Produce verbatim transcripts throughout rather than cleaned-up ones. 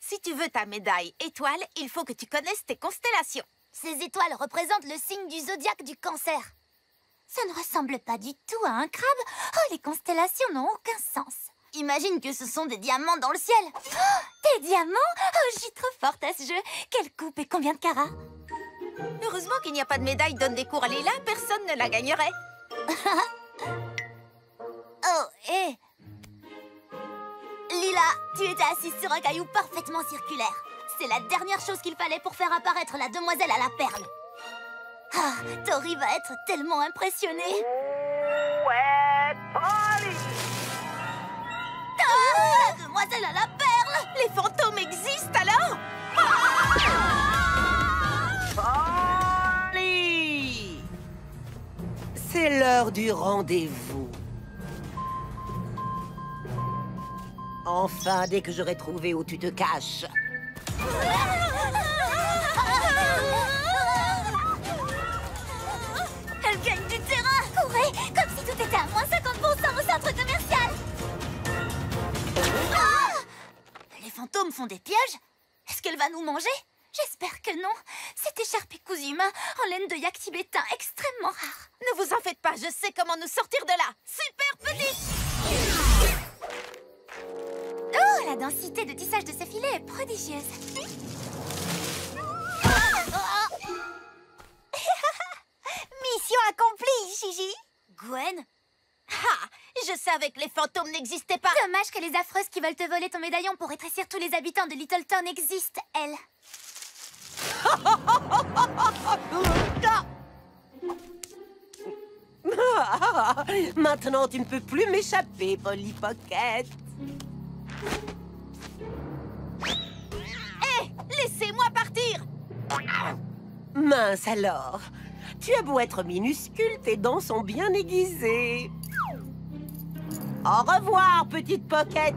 si tu veux ta médaille étoile, il faut que tu connaisses tes constellations. Ces étoiles représentent le signe du zodiaque du cancer. Ça ne ressemble pas du tout à un crabe. Oh, les constellations n'ont aucun sens. Imagine que ce sont des diamants dans le ciel. Oh, des diamants? Oh, je suis trop forte à ce jeu. Quelle coupe et combien de carats? Heureusement qu'il n'y a pas de médaille donne des cours à Lila, personne ne la gagnerait. Oh, hé Lila, tu étais assise sur un caillou parfaitement circulaire. C'est la dernière chose qu'il fallait pour faire apparaître la demoiselle à la perle. Ah, Tori va être tellement impressionnée. Ouais, Polly! Ah, la demoiselle à la perle! Les fantômes existent alors? Polly! C'est l'heure du rendez-vous. Enfin, dès que j'aurai trouvé où tu te caches. Elle gagne du terrain! Courez, comme si tout était à moins cinquante pour cent au centre commercial! Ah! Les fantômes font des pièges? Est-ce qu'elle va nous manger? J'espère que non. Cette écharpe est cousue main en laine de yak tibétain extrêmement rare. Ne vous en faites pas, je sais comment nous sortir de là. Super petite! Oh, la densité de tissage de ce filet est prodigieuse. Mission accomplie, Gigi. Gwen? Ah, je savais que les fantômes n'existaient pas. Dommage que les affreuses qui veulent te voler ton médaillon pour rétrécir tous les habitants de Littleton existent, elles. Ah, maintenant, tu ne peux plus m'échapper, Polly Pocket. Hé, laissez-moi partir! Mince alors. Tu as beau être minuscule, tes dents sont bien aiguisées. Au revoir, petite Pocket.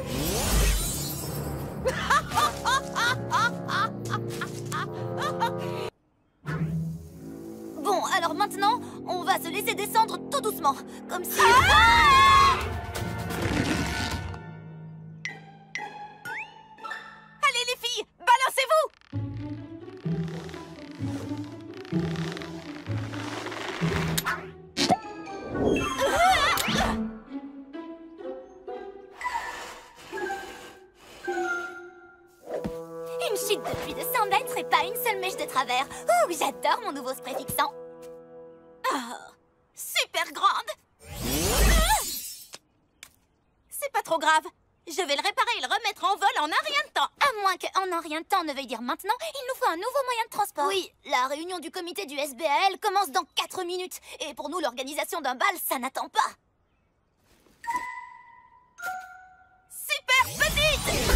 Bon, alors maintenant, on va se laisser descendre tout doucement, comme si... Ah! Allez les filles, balancez-vous! Une chute de plus de cent mètres et pas une seule mèche de travers. Oh, j'adore mon nouveau spray fixant. Oh, super grande! C'est pas trop grave. Je vais le réparer et le remettre en vol en un rien de temps. À moins que en un rien de temps ne veuille dire maintenant, il nous faut un nouveau moyen de transport. Oui, la réunion du comité du S B A L commence dans quatre minutes. Et pour nous, l'organisation d'un bal, ça n'attend pas. Super petite!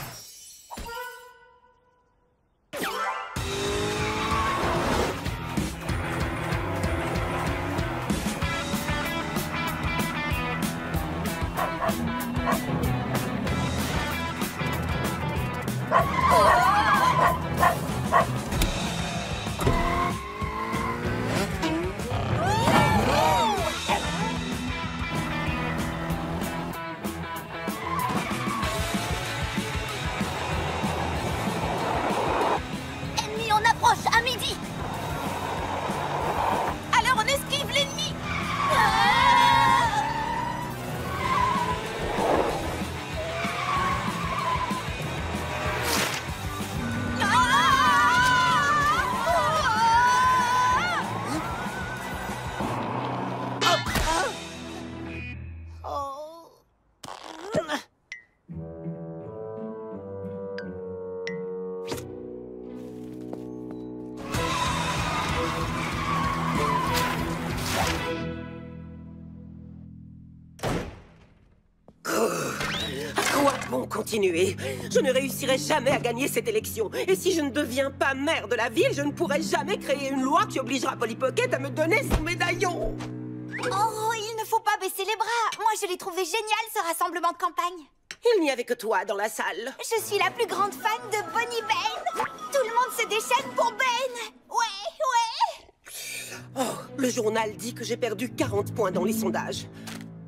Ennemi en approche, à midi. Alors on esquive l'ennemi! Bon, continuez. Je ne réussirai jamais à gagner cette élection. Et si je ne deviens pas maire de la ville, je ne pourrai jamais créer une loi qui obligera Polly Pocket à me donner son médaillon. Oh, il ne faut pas baisser les bras. Moi, je l'ai trouvé génial, ce rassemblement de campagne. Il n'y avait que toi dans la salle. Je suis la plus grande fan de Bonnie Bane. Tout le monde se déchaîne pour Bane. Ouais, ouais. Oh, le journal dit que j'ai perdu quarante points dans les sondages.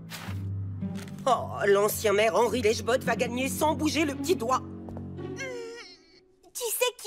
Oh, l'ancien maire Henri Lechbot va gagner sans bouger le petit doigt.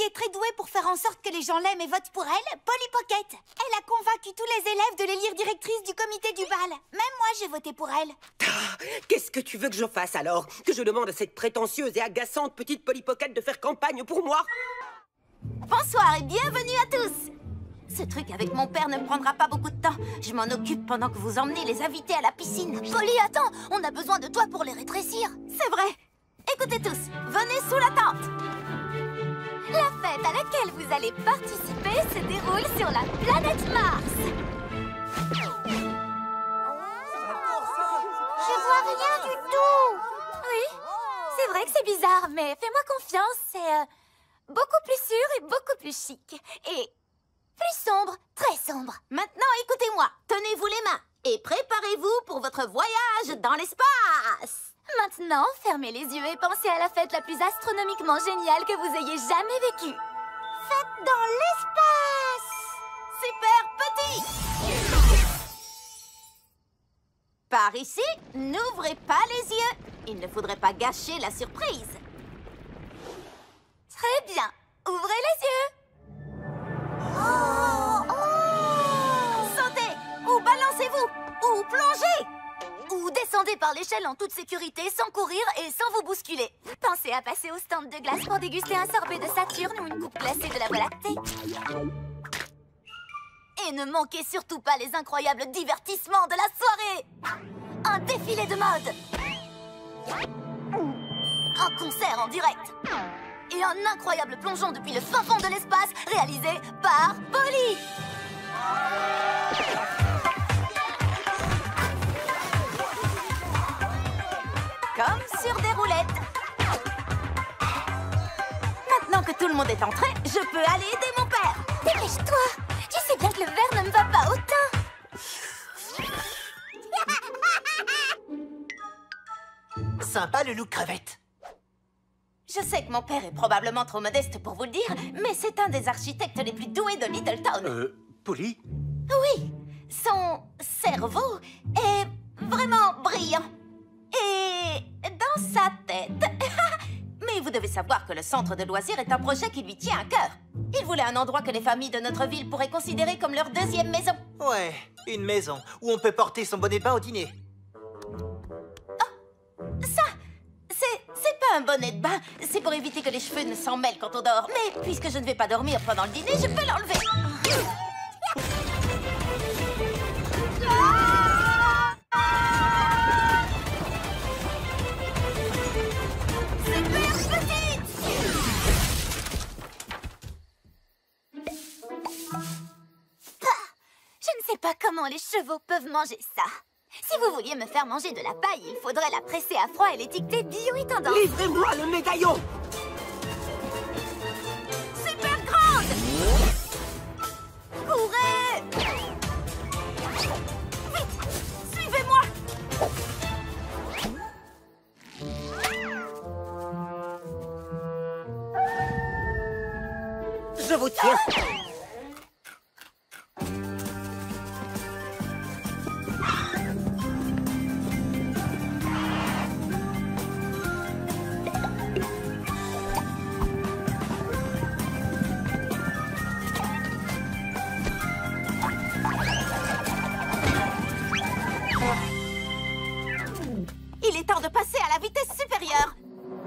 est très douée pour faire en sorte que les gens l'aiment et votent pour elle, Polly Pocket. Elle a convaincu tous les élèves de l'élire directrice du comité du bal. Même moi, j'ai voté pour elle. Ah, qu'est-ce que tu veux que je fasse alors? Que je demande à cette prétentieuse et agaçante petite Polly Pocket de faire campagne pour moi? Bonsoir et bienvenue à tous. Ce truc avec mon père ne prendra pas beaucoup de temps. Je m'en occupe pendant que vous emmenez les invités à la piscine. Polly, attends, on a besoin de toi pour les rétrécir. C'est vrai. Écoutez tous, venez sous la tente. La fête à laquelle vous allez participer se déroule sur la planète Mars. Je vois rien du tout. Oui, c'est vrai que c'est bizarre, mais fais-moi confiance, c'est euh, beaucoup plus sûr et beaucoup plus chic. Et plus sombre, très sombre. Maintenant, écoutez-moi. Tenez-vous les mains et préparez-vous pour votre voyage dans l'espace. Maintenant, fermez les yeux et pensez à la fête la plus astronomiquement géniale que vous ayez jamais vécue. Fête dans l'espace! Super petit! Par ici, n'ouvrez pas les yeux. Il ne faudrait pas gâcher la surprise. Très bien. Ouvrez les yeux. Oh! Oh! Sautez! Ou balancez-vous! Ou plongez! Ou descendez par l'échelle en toute sécurité, sans courir et sans vous bousculer. Pensez à passer au stand de glace pour déguster un sorbet de Saturne ou une coupe glacée de la Voie lactée. Et ne manquez surtout pas les incroyables divertissements de la soirée. Un défilé de mode. Un concert en direct. Et un incroyable plongeon depuis le fin fond de l'espace, réalisé par Polly. Comme sur des roulettes. Maintenant que tout le monde est entré, je peux aller aider mon père. Dépêche-toi. Tu sais bien que le verre ne me va pas autant. Sympa le look crevette. Je sais que mon père est probablement trop modeste pour vous le dire, mais c'est un des architectes les plus doués de Littleton. Euh, Polly? Oui, son cerveau est vraiment brillant. Et dans sa tête... Mais vous devez savoir que le centre de loisirs est un projet qui lui tient à cœur. Il voulait un endroit que les familles de notre ville pourraient considérer comme leur deuxième maison. Ouais, une maison où on peut porter son bonnet de bain au dîner. Ça, c'est c'est pas un bonnet de bain. C'est pour éviter que les cheveux ne s'en mêlent quand on dort. Mais puisque je ne vais pas dormir pendant le dîner, je peux l'enlever. Pas comment les chevaux peuvent manger ça. Si vous vouliez me faire manger de la paille, il faudrait la presser à froid et l'étiqueter bio et tendance. Livrez-moi le médaillon! Super grande! Courez! Vite! Suivez-moi! Je vous tiens! Il est temps de passer à la vitesse supérieure.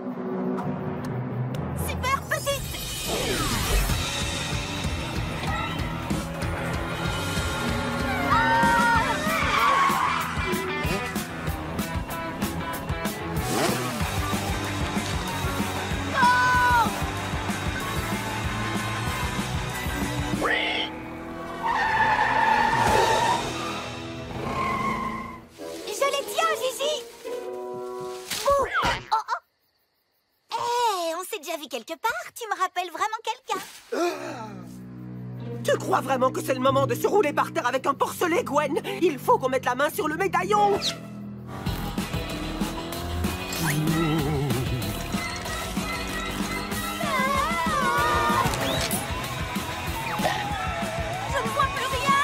Super petite! Quelque part, tu me rappelles vraiment quelqu'un. Tu crois vraiment que c'est le moment de se rouler par terre avec un porcelet, Gwen? Il faut qu'on mette la main sur le médaillon. Je ne vois plus rien.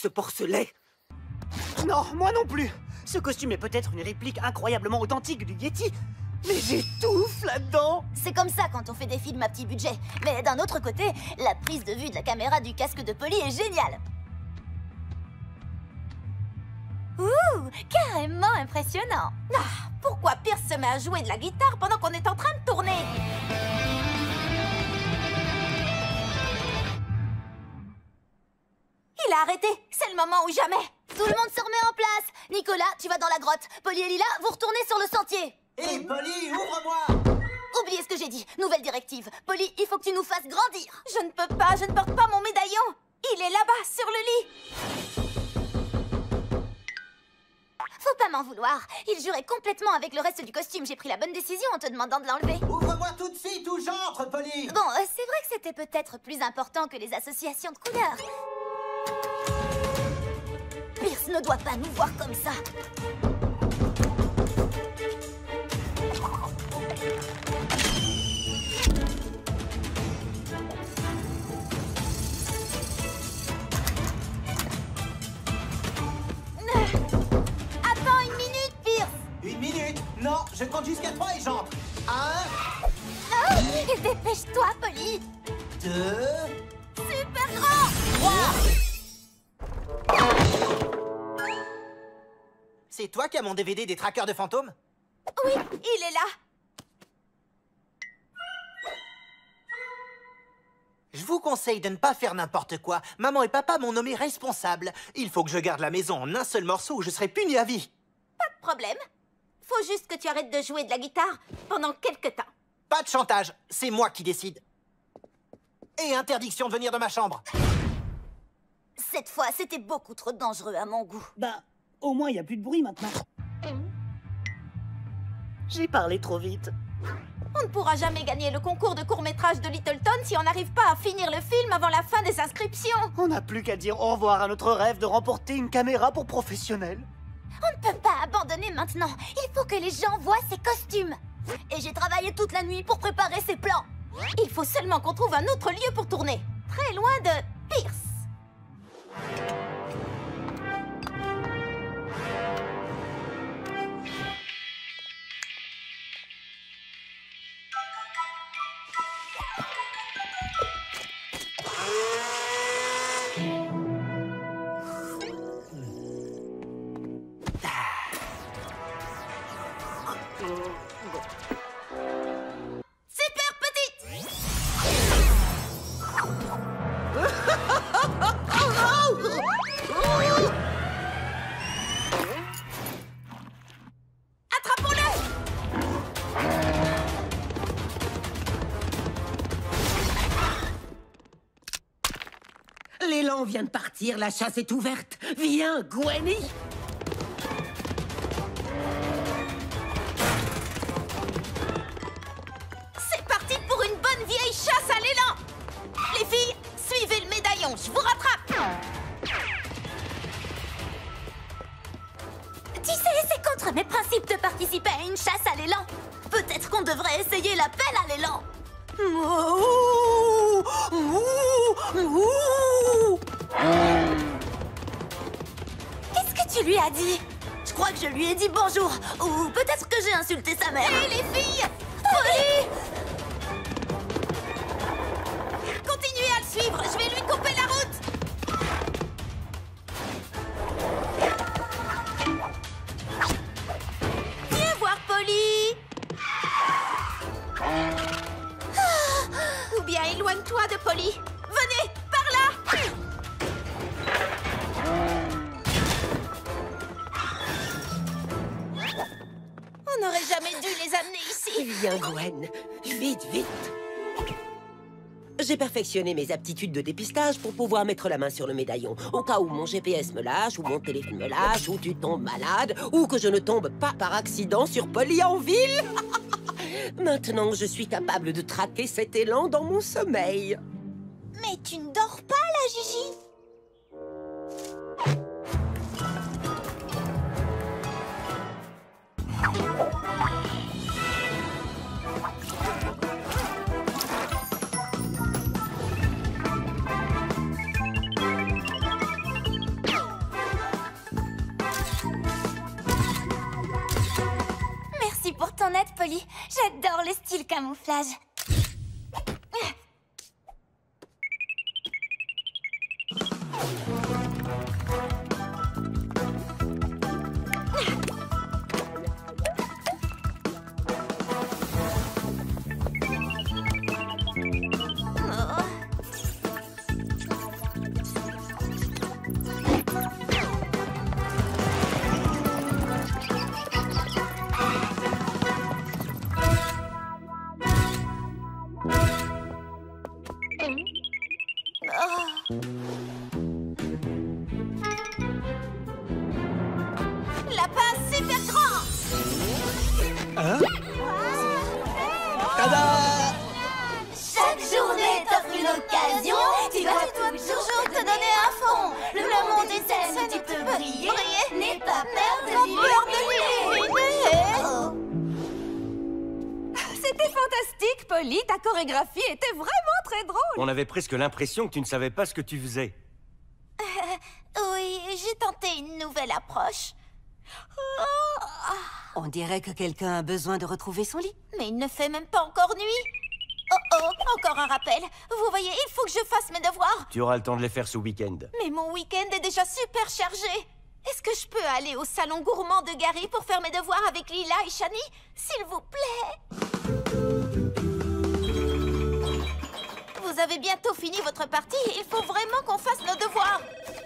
ce porcelet. Non, moi non plus. Ce costume est peut-être une réplique incroyablement authentique du Yeti, mais j'étouffe là-dedans. C'est comme ça quand on fait des films à petit budget. Mais d'un autre côté, la prise de vue de la caméra du casque de Polly est géniale. Ouh, carrément impressionnant. Ah, pourquoi Pierce se met à jouer de la guitare pendant qu'on est en train de tourner? Il a arrêté. C'est le moment ou jamais. Tout le monde se remet en place. Nicolas, tu vas dans la grotte. Polly et Lila, vous retournez sur le sentier. Hé, hey, Polly, ouvre-moi! Oubliez ce que j'ai dit. Nouvelle directive. Polly, il faut que tu nous fasses grandir. Je ne peux pas, je ne porte pas mon médaillon. Il est là-bas, sur le lit. Faut pas m'en vouloir. Il jurait complètement avec le reste du costume. J'ai pris la bonne décision en te demandant de l'enlever. Ouvre-moi tout de suite ou j'entre, Polly! Bon, euh, c'est vrai que c'était peut-être plus important que les associations de couleurs. Pierce ne doit pas nous voir comme ça. Attends une minute, Pierce. Une minute? Non, je compte jusqu'à trois et j'entre. Un, Oh, dépêche-toi, Polly. deux, Super grand. trois. C'est toi qui as mon D V D des traqueurs de fantômes? Oui, il est là. Je vous conseille de ne pas faire n'importe quoi. Maman et papa m'ont nommé responsable. Il faut que je garde la maison en un seul morceau ou je serai puni à vie. Pas de problème. Faut juste que tu arrêtes de jouer de la guitare pendant quelque temps. Pas de chantage, c'est moi qui décide. Et interdiction de venir dans ma chambre. Cette fois, c'était beaucoup trop dangereux à mon goût. Bah, au moins il y a plus de bruit maintenant. J'ai parlé trop vite. On ne pourra jamais gagner le concours de court-métrage de Littleton si on n'arrive pas à finir le film avant la fin des inscriptions. On n'a plus qu'à dire au revoir à notre rêve de remporter une caméra pour professionnels. On ne peut pas abandonner maintenant. Il faut que les gens voient ces costumes. Et j'ai travaillé toute la nuit pour préparer ces plans. Il faut seulement qu'on trouve un autre lieu pour tourner. Très loin de Pierce. Super petite. L'élan vient de partir, la chasse est ouverte. Viens, Gwenny. C'est parti pour une bonne vieille chasse à l'élan. Les filles, suivez le médaillon, je vous rattrape. Tu sais, c'est contre mes principes de participer à une chasse à l'élan. Peut-être qu'on devrait essayer la pelle à l'élan. Qu'est-ce que tu lui as dit? Je crois que je lui ai dit bonjour. Ou peut-être que j'ai insulté sa mère. Hé, les filles, Polly! continuez à le suivre, je vais lui couper la route. Viens voir Polly. Ou bien éloigne-toi de Polly. Venez, par là. On n'aurait jamais dû les amener ici. Viens, Gwen. Vite, vite. J'ai perfectionné mes aptitudes de dépistage pour pouvoir mettre la main sur le médaillon. Au cas où mon G P S me lâche, ou mon téléphone me lâche, ou tu tombes malade, ou que je ne tombe pas par accident sur Polly en ville. Maintenant, je suis capable de traquer cet élan dans mon sommeil. Mais tu ne dors pas, là, Gigi? pour ton aide, Polly. J'adore le style camouflage. Lapin super grand. Hein? Tada! Chaque journée t'offre une occasion. Tu dois toujours te donner à fond. Le monde est tel que tu peux briller. N'aie pas peur de l'illumer. C'était fantastique, Polly. Ta chorégraphie était vraiment très drôle. On avait presque l'impression que tu ne savais pas ce que tu faisais. Oui, j'ai tenté une nouvelle approche. On dirait que quelqu'un a besoin de retrouver son lit. Mais il ne fait même pas encore nuit. Oh oh, encore un rappel. Vous voyez, il faut que je fasse mes devoirs. Tu auras le temps de les faire ce week-end. Mais mon week-end est déjà super chargé. Est-ce que je peux aller au salon gourmand de Gary pour faire mes devoirs avec Lila et Shani? S'il vous plaît. Vous avez bientôt fini votre partie. Il faut vraiment qu'on fasse nos devoirs.